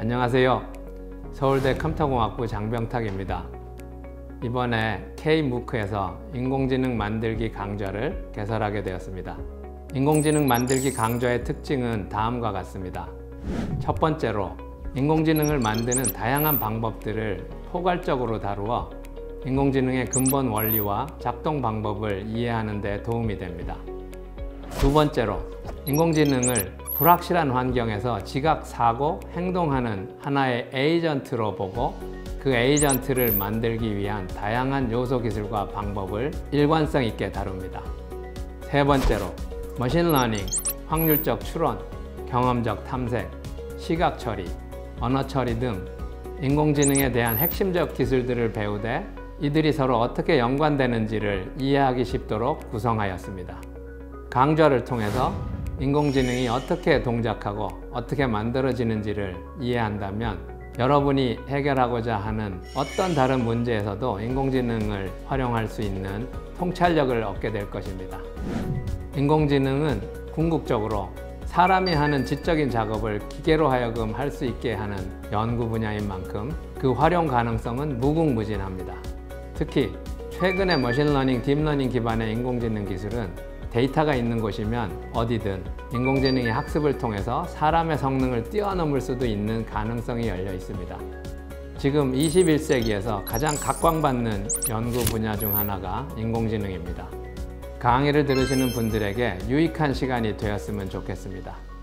안녕하세요. 서울대 컴퓨터공학부 장병탁입니다. 이번에 K-MOOC에서 인공지능 만들기 강좌를 개설하게 되었습니다. 인공지능 만들기 강좌의 특징은 다음과 같습니다. 첫 번째로 인공지능을 만드는 다양한 방법들을 포괄적으로 다루어 인공지능의 근본 원리와 작동 방법을 이해하는 데 도움이 됩니다. 두 번째로 인공지능을 불확실한 환경에서 지각, 사고, 행동하는 하나의 에이전트로 보고 그 에이전트를 만들기 위한 다양한 요소 기술과 방법을 일관성 있게 다룹니다. 세 번째로 머신러닝, 확률적 추론, 경험적 탐색, 시각 처리, 언어 처리 등 인공지능에 대한 핵심적 기술들을 배우되 이들이 서로 어떻게 연관되는지를 이해하기 쉽도록 구성하였습니다. 강좌를 통해서 인공지능이 어떻게 동작하고 어떻게 만들어지는지를 이해한다면 여러분이 해결하고자 하는 어떤 다른 문제에서도 인공지능을 활용할 수 있는 통찰력을 얻게 될 것입니다. 인공지능은 궁극적으로 사람이 하는 지적인 작업을 기계로 하여금 할 수 있게 하는 연구 분야인 만큼 그 활용 가능성은 무궁무진합니다. 특히 최근의 머신러닝, 딥러닝 기반의 인공지능 기술은 데이터가 있는 곳이면 어디든 인공지능이 학습을 통해서 사람의 성능을 뛰어넘을 수도 있는 가능성이 열려 있습니다. 지금 21세기에서 가장 각광받는 연구 분야 중 하나가 인공지능입니다. 강의를 들으시는 분들에게 유익한 시간이 되었으면 좋겠습니다.